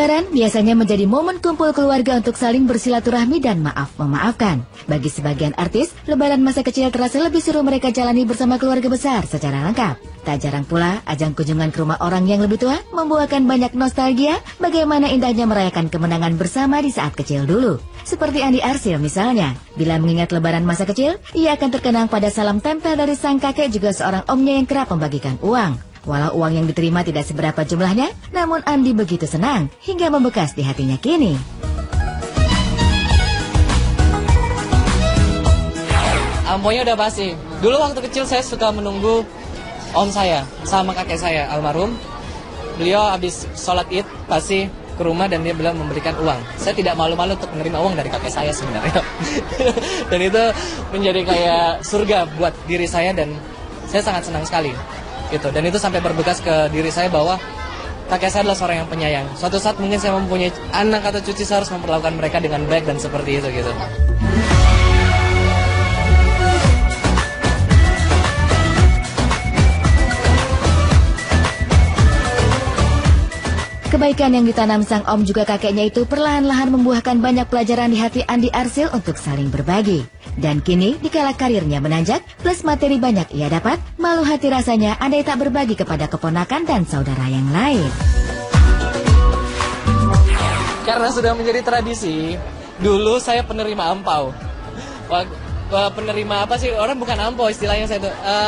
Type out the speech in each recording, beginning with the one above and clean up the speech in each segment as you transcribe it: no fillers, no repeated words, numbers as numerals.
Lebaran biasanya menjadi momen kumpul keluarga untuk saling bersilaturahmi dan maaf-memaafkan. Bagi sebagian artis, Lebaran masa kecil terasa lebih seru mereka jalani bersama keluarga besar secara lengkap. Tak jarang pula, ajang kunjungan ke rumah orang yang lebih tua membuahkan banyak nostalgia bagaimana indahnya merayakan kemenangan bersama di saat kecil dulu. Seperti Andi Arsyil misalnya, bila mengingat Lebaran masa kecil, ia akan terkenang pada salam tempel dari sang kakek juga seorang omnya yang kerap membagikan uang. Walau uang yang diterima tidak seberapa jumlahnya, namun Andi begitu senang hingga membekas di hatinya kini. Amponya udah pasti. Dulu waktu kecil saya suka menunggu om saya sama kakek saya almarhum. Beliau habis sholat id pasti ke rumah dan dia bilang memberikan uang. Saya tidak malu-malu untuk menerima uang dari kakek saya sebenarnya. Dan itu menjadi kayak surga buat diri saya dan saya sangat senang sekali. Gitu. Dan itu sampai berbekas ke diri saya bahwa kakek saya adalah seorang yang penyayang. Suatu saat mungkin saya mempunyai anak atau cucu, saya harus memperlakukan mereka dengan baik dan seperti itu gitu. Kebaikan yang ditanam sang om juga kakeknya itu perlahan-lahan membuahkan banyak pelajaran di hati Andi Arsyil untuk saling berbagi. Dan kini, dikala karirnya menanjak, plus materi banyak ia dapat, malu hati rasanya andai tak berbagi kepada keponakan dan saudara yang lain. Karena sudah menjadi tradisi, dulu saya penerima ampau. Penerima apa sih? Orang bukan ampau istilahnya saya itu.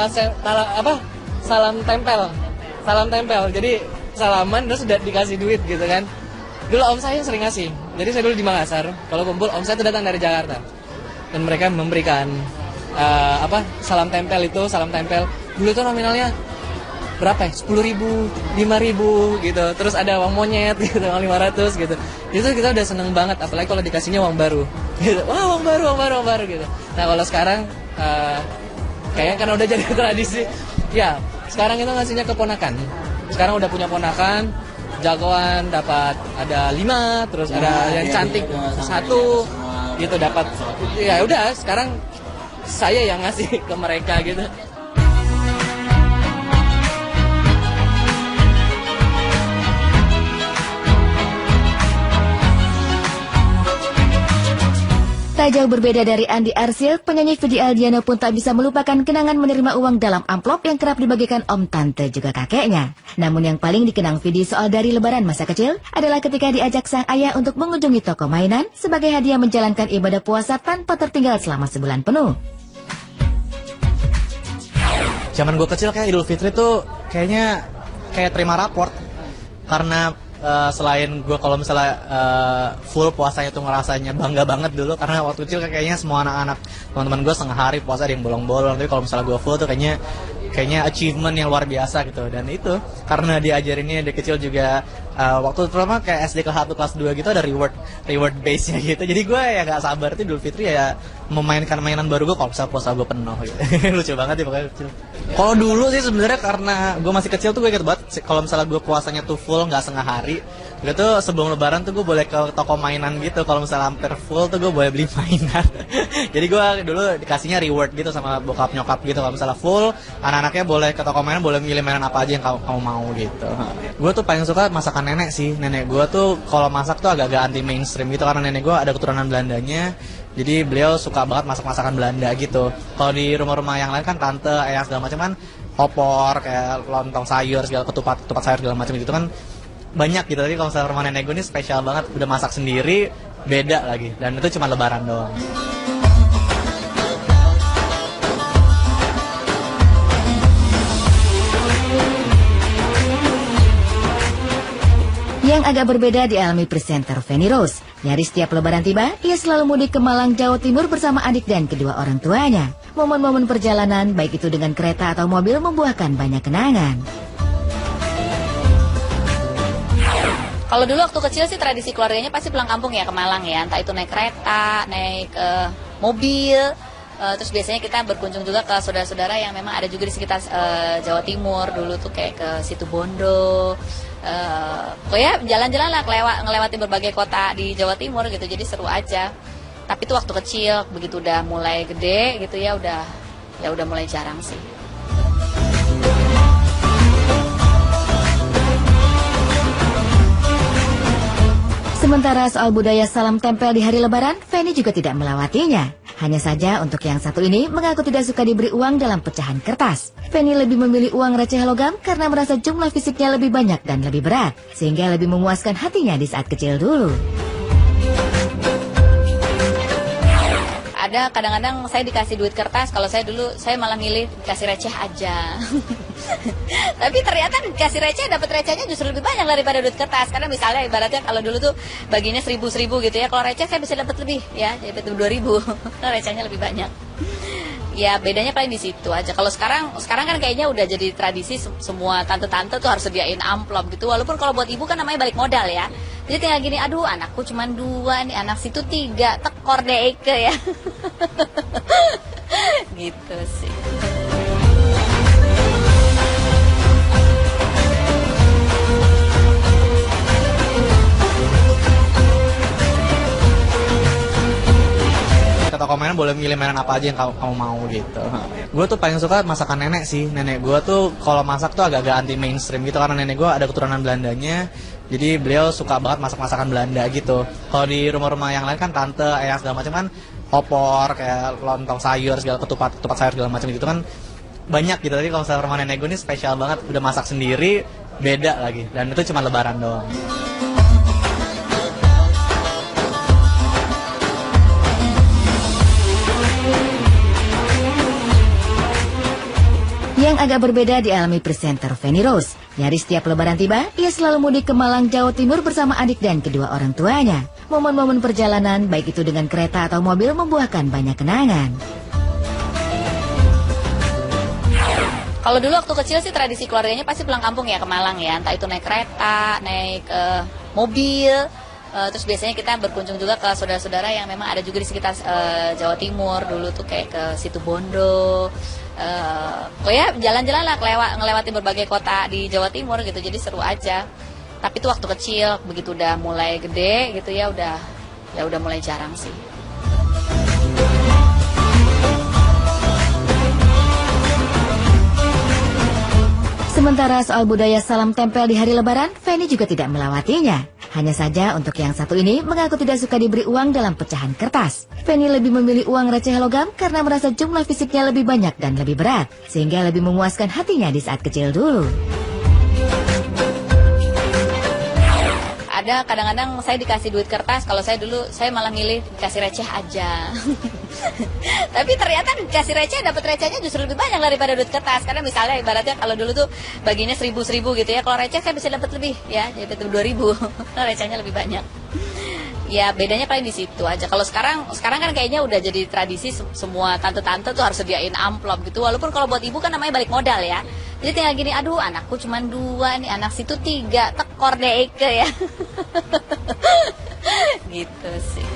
Salam tempel. Salam tempel. Jadi salaman terus udah dikasih duit gitu kan. Dulu om saya sering ngasih. Jadi saya dulu di Makassar, kalau kumpul om saya itu datang dari Jakarta. Dan mereka memberikan salam tempel itu, salam tempel. Dulu tuh nominalnya berapa ya? 10.000, 5.000 gitu. Terus ada uang monyet gitu, uang 500 gitu. Itu kita udah seneng banget, apalagi kalau dikasihnya uang baru. Gitu. Wah, uang baru gitu. Nah, kalau sekarang kayaknya kan udah jadi tradisi. Ya, sekarang itu ngasihnya keponakan. Sekarang udah punya ponakan, jagoan dapat ada 5, terus ada yang cantik 1 gitu dapat. Ya udah, sekarang saya yang ngasih ke mereka gitu. Tak jauh berbeda dari Andi Arsyil, penyanyi Vidi Aldiano pun tak bisa melupakan kenangan menerima uang dalam amplop yang kerap dibagikan om, tante, juga kakeknya. Namun yang paling dikenang Vidi soal dari Lebaran masa kecil adalah ketika diajak sang ayah untuk mengunjungi toko mainan sebagai hadiah menjalankan ibadah puasa tanpa tertinggal selama sebulan penuh. Zaman gue kecil kayak Idul Fitri tuh kayaknya kayak terima raport. Karena selain gue kalau misalnya full puasanya tuh ngerasanya bangga banget dulu, karena waktu kecil kayaknya semua anak-anak teman-teman gue setengah hari puasa ada yang bolong-bolong, tapi kalau misalnya gue full tuh kayaknya achievement yang luar biasa gitu. Dan itu karena diajarinnya dari kecil juga waktu terutama kayak SD kelas 1 kelas 2 gitu ada reward base nya gitu. Jadi gue ya gak sabar tuh Idul Fitri ya memainkan mainan baru gue kalau misalnya puasa gue penuh gitu. Lucu banget ya pokoknya kecil. Kalau dulu sih sebenarnya karena gue masih kecil tuh gue inget banget kalau misalnya gue puasanya tuh full nggak setengah hari, itu sebelum Lebaran tuh gue boleh ke toko mainan gitu. Kalau misalnya hampir full tuh gue boleh beli mainan. Jadi gue dulu dikasihnya reward gitu sama bokap nyokap gitu. Kalau misalnya full, anak-anaknya boleh ke toko mainan, boleh milih mainan apa aja yang kamu mau gitu. Gue tuh paling suka masakan nenek sih. Nenek gue tuh kalau masak tuh agak-agak anti mainstream gitu, karena nenek gue ada keturunan Belandanya. Jadi beliau suka banget masak-masakan Belanda gitu. Kalau di rumah-rumah yang lain kan tante, ayah segala macam kan opor, kayak lontong sayur, segala ketupat sayur segala macam gitu kan banyak gitu. Tapi kalau misalnya rumah nenek gue ini spesial banget, udah masak sendiri, beda lagi. Dan itu cuma Lebaran doang. Yang agak berbeda dialami presenter Feni Rose. Nyaris setiap Lebaran tiba, ia selalu mudik ke Malang, Jawa Timur bersama adik dan kedua orang tuanya. Momen-momen perjalanan, baik itu dengan kereta atau mobil, membuahkan banyak kenangan. Kalau dulu waktu kecil sih tradisi keluarganya pasti pulang kampung ya ke Malang ya. Entah itu naik kereta, naik mobil. Terus biasanya kita berkunjung juga ke saudara-saudara yang memang ada juga di sekitar Jawa Timur. Dulu tuh kayak ke Situbondo. Pokoknya jalan-jalan lah, ngelewati berbagai kota di Jawa Timur gitu. Jadi seru aja. Tapi itu waktu kecil, begitu udah mulai gede gitu ya udah mulai jarang sih. Sementara soal budaya salam tempel di hari lebaran, Feni juga tidak melewatinya. Hanya saja untuk yang satu ini mengaku tidak suka diberi uang dalam pecahan kertas. Feni lebih memilih uang receh logam karena merasa jumlah fisiknya lebih banyak dan lebih berat, sehingga lebih memuaskan hatinya di saat kecil dulu. Ada kadang-kadang saya dikasih duit kertas, kalau saya dulu saya malah milih dikasih receh aja. Tapi ternyata dikasih receh, dapat recehnya justru lebih banyak daripada duit kertas. Karena misalnya ibaratnya kalau dulu tuh baginya 1.000 gitu ya, kalau receh saya bisa dapat lebih ya, dapat 2.000. Karena recehnya lebih banyak. Ya bedanya paling di situ aja. Kalau sekarang kan kayaknya udah jadi tradisi semua tante-tante tuh harus sediain amplop gitu. Walaupun kalau buat ibu kan namanya balik modal ya. Jadi tinggal gini, aduh anakku cuma 2 nih, anak situ 3, tekor deh Eke ya. Gitu sih. Kata komennya boleh milih mainan apa aja yang kamu mau gitu. Gue tuh paling suka masakan nenek sih. Nenek gue tuh kalau masak tuh agak-agak anti mainstream gitu karena nenek gue ada keturunan Belandanya. Jadi beliau suka banget masak-masakan Belanda gitu. Kalau di rumah-rumah yang lain kan tante, ayah segala macam kan opor kayak lontong sayur segala ketupat sayur segala macam gitu kan banyak gitu. Tapi kalau saya rumah nenek gue ini spesial banget, udah masak sendiri, beda lagi. Dan itu cuma lebaran doang. Yang agak berbeda dialami presenter Feni Rose. Nyaris setiap lebaran tiba, ia selalu mudik ke Malang, Jawa Timur bersama adik dan kedua orang tuanya. Momen-momen perjalanan, baik itu dengan kereta atau mobil, membuahkan banyak kenangan. Kalau dulu waktu kecil sih tradisi keluarganya pasti pulang kampung ya ke Malang ya. Entah itu naik kereta, naik mobil. Terus biasanya kita berkunjung juga ke saudara-saudara yang memang ada juga di sekitar Jawa Timur. Dulu tuh kayak ke Situbondo. Ya jalan-jalan lah ngelewatin berbagai kota di Jawa Timur gitu, jadi seru aja. Tapi itu waktu kecil, begitu udah mulai gede gitu ya udah mulai jarang sih. Sementara soal budaya salam tempel di hari lebaran, Feni juga tidak melewatinya. Hanya saja untuk yang satu ini mengaku tidak suka diberi uang dalam pecahan kertas. Feni lebih memilih uang receh logam karena merasa jumlah fisiknya lebih banyak dan lebih berat, sehingga lebih memuaskan hatinya di saat kecil dulu. Ada kadang-kadang saya dikasih duit kertas, kalau saya dulu saya malah milih dikasih receh aja. Tapi ternyata dikasih receh, dapat recehnya justru lebih banyak daripada duit kertas. Karena misalnya ibaratnya kalau dulu tuh baginya 1.000 gitu ya, kalau receh saya bisa dapat lebih ya, dapat 2.000. Karena recehnya lebih banyak. Ya bedanya paling di situ aja. Kalau sekarang kan kayaknya udah jadi tradisi semua tante-tante tuh harus sediain amplop gitu. Walaupun kalau buat ibu kan namanya balik modal ya. Jadi tinggal gini, aduh anakku cuma 2 nih, anak situ 3, tekor deh Eke ya. Gitu sih.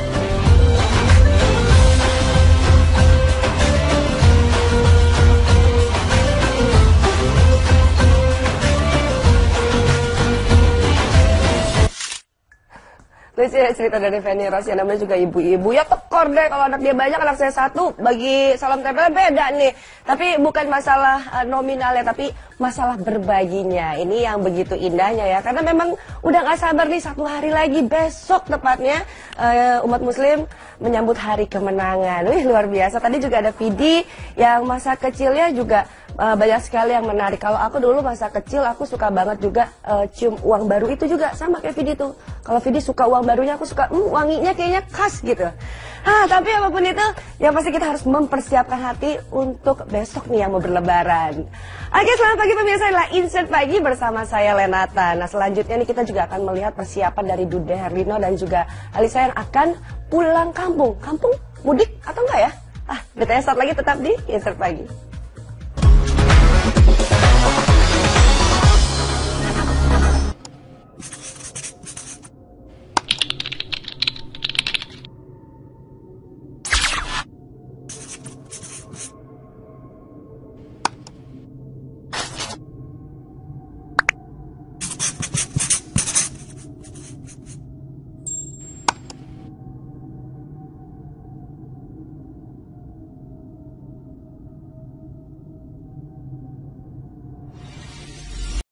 Lucu ya cerita dari Feni Rose, yang namanya juga ibu-ibu. Ya tekor deh, kalau anak dia banyak, anak saya 1, bagi salam tempel beda nih. Tapi bukan masalah nominalnya, tapi masalah berbaginya. Ini yang begitu indahnya ya, karena memang udah gak sabar nih 1 hari lagi, besok tepatnya umat muslim menyambut hari kemenangan. Wih luar biasa, tadi juga ada Vidi yang masa kecilnya juga banyak sekali yang menarik. Kalau aku dulu masa kecil aku suka banget juga cium uang baru itu juga sama kayak Vidi tuh. Kalau Vidi suka uang barunya, aku suka wanginya kayaknya khas gitu. Tapi apapun itu, yang pasti kita harus mempersiapkan hati untuk besok nih yang mau berlebaran. Oke, selamat pagi pemirsa, adalah Insert Pagi bersama saya Lenata. Nah selanjutnya nih kita juga akan melihat persiapan dari Dude Herlino dan juga Alisa yang akan pulang kampung. Kampung mudik atau enggak ya? Detailnya saat lagi tetap di Insert Pagi.